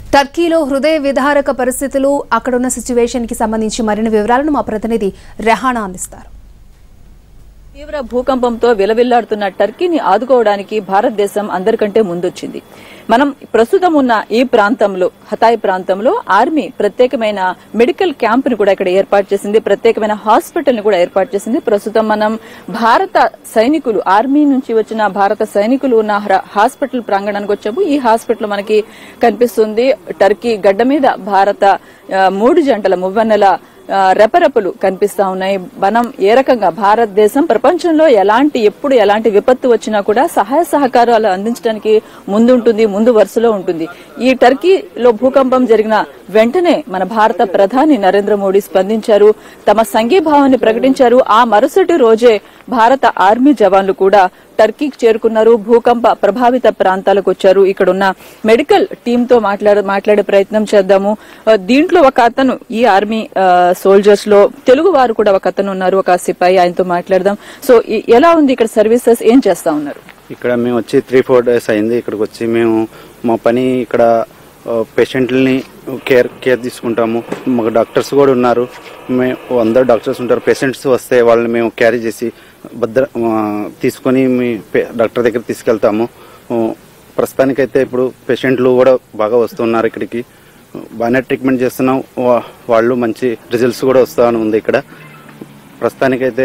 టర్కీలో హృదయ విదారక పరిస్థితులు అక్కడున్న సిచ్యువేషన్ కి సంబంధించి మరిన్ని వివరాలను మా ప్రతినిధి రెహానా అందిస్తారు. తీవ్ర భూకంపంతో విలవిల్లాడుతున్న టర్కీని ఆదుకోవడానికి భారతదేశం అందరికంటే ముందొచ్చింది. మనం ప్రస్తుతం ఉన్న ఈ ప్రాంతంలో హతాయ్ ప్రాంతంలో ఆర్మీ ప్రత్యేకమైన మెడికల్ క్యాంప్ ని కూడా ఇక్కడ ఏర్పాటు చేసింది, ప్రత్యేకమైన హాస్పిటల్ ని కూడా ఏర్పాటు చేసింది. ప్రస్తుతం మనం భారత సైనికులు ఆర్మీ నుంచి వచ్చిన భారత సైనికులు ఉన్న హాస్పిటల్ ప్రాంగణానికి వచ్చాము. ఈ హాస్పిటల్ మనకి కనిపిస్తుంది. టర్కీ గడ్డ మీద భారత 3 జంటల మువ్వన్నెల రెపరెపలు కనిపిస్తా ఉన్నాయి. మనం ఏ రకంగా భారతదేశం ప్రపంచంలో ఎప్పుడు ఎలాంటి విపత్తు వచ్చినా కూడా సహాయ సహకారాలు అందించడానికి ముందుంటుంది, ముందు వరుసలో ఉంటుంది. ఈ టర్కీలో భూకంపం జరిగిన వెంటనే మన భారత ప్రధాని నరేంద్ర మోడీ స్పందించారు, తమ సంఘీభావాన్ని ప్రకటించారు. ఆ మరుసటి రోజే భారత ఆర్మీ జవాన్లు కూడా టర్కీకి చేరుకున్నారు, భూకంప ప్రభావిత ప్రాంతాలకు వచ్చారు. ఇక్కడున్న మెడికల్ టీమ్ తో మాట్లాడే ప్రయత్నం చేద్దాము. దీంట్లో ఒక అతను, ఈ ఆర్మీ సోల్జర్స్ లో తెలుగు వారు కూడా ఒక అతను ఉన్నారు, ఒక సిపాయి, ఆయనతో మాట్లాడదాం. సో ఎలా ఉంది ఇక్కడ సర్వీసెస్, ఏం చేస్తా ఉన్నారు? ఇక్కడ మేము వచ్చి 3-4 డేస్ అయింది. ఇక్కడికి వచ్చి మేము మా పని ఇక్కడ పేషెంట్లని కేర్ తీసుకుంటాము. మాకు డాక్టర్స్ కూడా ఉన్నారు, మేము అందరు డాక్టర్స్ ఉంటారు. పేషెంట్స్ వస్తే వాళ్ళని మేము క్యారీ చేసి తీసుకొని మీ డాక్టర్ దగ్గర తీసుకెళ్తాము. ప్రస్తుతానికైతే ఇప్పుడు పేషెంట్లు కూడా బాగా వస్తున్నారు ఇక్కడికి, బాగానే ట్రీట్మెంట్ చేస్తున్నాం. వాళ్ళు మంచి రిజల్ట్స్ కూడా వస్తా ఉంది ఇక్కడ ప్రస్తుతానికైతే.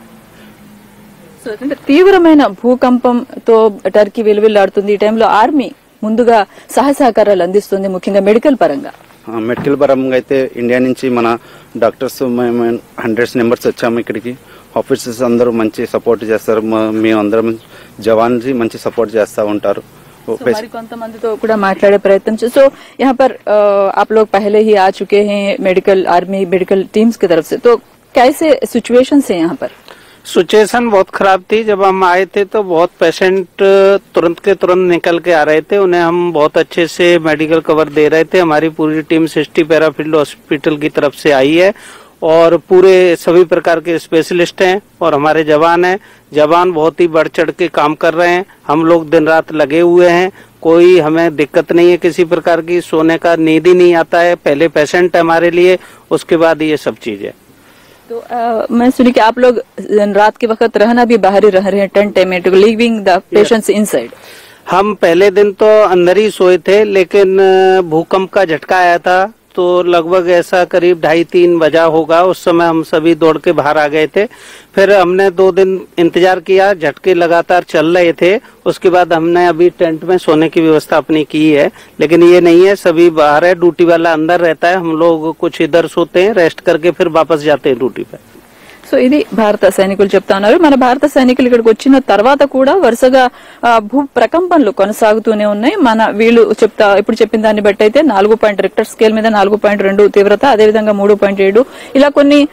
తీవ్రమైన భూకంపంతో టర్కీ విలువిల్లాడుతుంది. ఈ టైంలో ఆర్మీ ముందుగా సహాయ సహకారాలు అందిస్తుంది, ముఖ్యంగా మెడికల్ పరంగా. మెడికల్ పరంగా అయితే ఇండియా నుంచి మన డాక్టర్స్ మేము 100 మెంబర్స్ వచ్చాము ఇక్కడికి. ఆఫీసర్స్ అందరూ మంచి సపోర్ట్ చేస్తారు, మేమందరం జవాన్ మంచి సపోర్ట్ చేస్తా ఉంటారు. కొంతమందితో కూడా మాట్లాడే ప్రయత్నం చేస్తారు. సో यहाँ पर आप लोग पहले ही आ चुके हैं मेडिकल आर्मी मेडिकल टीम्स की तरफ से, तो कैसे सिचुएशन है यहाँ पर? सिचुएशन बहुत खराब थी. जब हम आए थे तो बहुत पेशेंट तुरंत के तुरंत निकल के आ रहे थे, उन्हें हम बहुत अच्छे से मेडिकल कवर दे रहे थे. हमारी पूरी टीम 60 पैराफील्ड हॉस्पिटल की तरफ से आई है और पूरे सभी प्रकार के स्पेशलिस्ट हैं और हमारे जवान हैं. जवान बहुत ही बढ़ चढ़ के काम कर रहे हैं. हम लोग दिन रात लगे हुए हैं, कोई हमें दिक्कत नहीं है किसी प्रकार की. सोने का नींद ही नहीं आता है. पहले पेशेंट है हमारे लिए, उसके बाद ये सब चीज है. तो मैं सुनी कि आप लोग रात के वक्त रहना भी बाहर ही रह रहे हैं, टेंट में, लीविंग द पेशेंट्स इनसाइड. हम पहले दिन तो अंदर ही सोए थे, लेकिन भूकंप का झटका आया था तो लगभग ऐसा करीब 2:30-3 बजा होगा. उस समय हम सभी दौड़ के बाहर आ गए थे. फिर हमने 2 दिन इंतजार किया, झटके लगातार चल रहे थे. उसके बाद हमने अभी टेंट में सोने की व्यवस्था अपनी की है, लेकिन ये नहीं है सभी बाहर है. ड्यूटी वाला अंदर रहता है, हम लोग कुछ इधर सोते हैं, रेस्ट करके फिर वापस जाते हैं ड्यूटी पे. సో ఇది భారత సైనికులు చెప్తా ఉన్నారు. మన భారత సైనికులు ఇక్కడికి వచ్చిన తర్వాత కూడా వరుసగా భూ ప్రకంపనలు కొనసాగుతూనే ఉన్నాయి. వీళ్ళు ఇప్పుడు చెప్పిన దాన్ని బట్టి అయితే 4 రిక్టర్ స్కేల్ మీద 4.2 తీవ్రత, అదేవిధంగా 3.7 ఇలా కొన్ని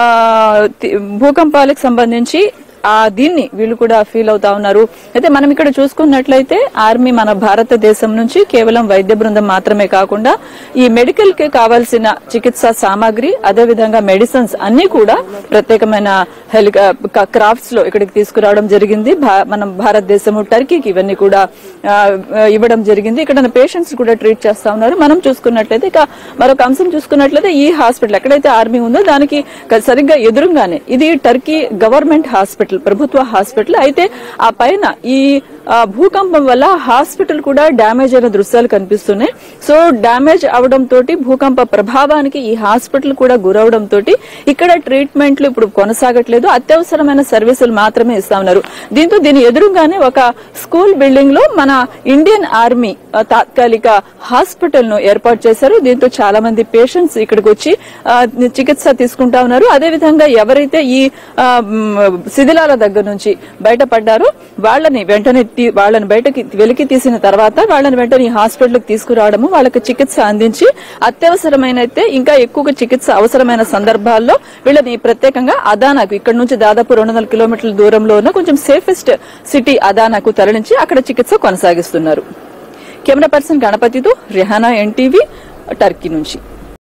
భూకంపాలకు సంబంధించి దీన్ని వీళ్ళు కూడా ఫీల్ అవుతా ఉన్నారు. అయితే మనం ఇక్కడ చూసుకున్నట్లయితే ఆర్మీ మన భారతదేశం నుంచి కేవలం వైద్య బృందం మాత్రమే కాకుండా ఈ మెడికల్ కి కావాల్సిన చికిత్సా సామాగ్రి, అదేవిధంగా మెడిసిన్స్ అన్ని కూడా ప్రత్యేకమైన క్రాఫ్ట్స్ లో ఇక్కడికి తీసుకురావడం జరిగింది. మనం భారతదేశము టర్కీకి ఇవన్నీ కూడా ఇవ్వడం జరిగింది. ఇక్కడ పేషెంట్స్ కూడా ట్రీట్ చేస్తా ఉన్నారు. మనం చూసుకున్నట్లయితే ఇక మరొక అంశం చూసుకున్నట్లయితే ఈ హాస్పిటల్ ఎక్కడైతే ఆర్మీ ఉందో దానికి సరిగ్గా ఎదురుగానే ఇది టర్కీ గవర్నమెంట్ హాస్పిటల్, ప్రభుత్వ హాస్పిటల్. అయితే ఆ పైన ఈ భూకంపం వల్ల హాస్పిటల్ కూడా డ్యామేజ్ అయిన దృశ్యాలు కనిపిస్తున్నాయి. సో డ్యామేజ్ అవడం తోటి, భూకంప ప్రభావానికి ఈ హాస్పిటల్ కూడా గురవడం తోటి ఇక్కడ ట్రీట్మెంట్లు ఇప్పుడు కొనసాగట్లేదు, అత్యవసరమైన సర్వీసులు మాత్రమే ఇస్తా ఉన్నారు. దీంతో దీని ఎదురుగానే ఒక స్కూల్ బిల్డింగ్ లో మన ఇండియన్ ఆర్మీ తాత్కాలిక హాస్పిటల్ ను ఏర్పాటు చేశారు. దీంతో చాలా మంది పేషెంట్స్ ఇక్కడికి వచ్చి చికిత్స తీసుకుంటా ఉన్నారు. అదేవిధంగా ఎవరైతే ఈ శిథిలాల దగ్గర నుంచి బయటపడ్డారో వాళ్ళని బయటకి వెలికి తీసిన తర్వాత వాళ్ళని వెంటనే హాస్పిటల్ కి తీసుకురావడము, వాళ్ళకి చికిత్స అందించి అత్యవసరమైన ఇంకా ఎక్కువగా చికిత్స అవసరమైన సందర్భాల్లో వీళ్ళని ప్రత్యేకంగా అదానాకు, ఇక్కడ నుంచి దాదాపు 200 కిలోమీటర్ల దూరంలో ఉన్న కొంచెం సేఫెస్ట్ సిటీ అదానాకు తరలించి అక్కడ చికిత్స కొనసాగిస్తున్నారు. కెమెరా పర్సన్ గణపతితో రెహానా, NTV, టర్కీ నుంచి.